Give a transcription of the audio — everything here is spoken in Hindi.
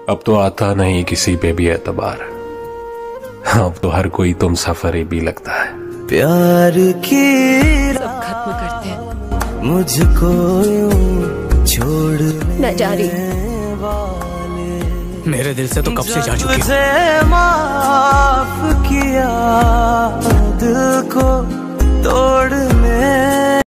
अब तो आता नहीं किसी पे भी एतबार, अब तो हर कोई तुम सफर भी लगता है। प्यार की सब खत्म करते हैं, मुझको यूं छोड़ मैं जा रही। मेरे दिल से तो कब से जा चुकी हूँ।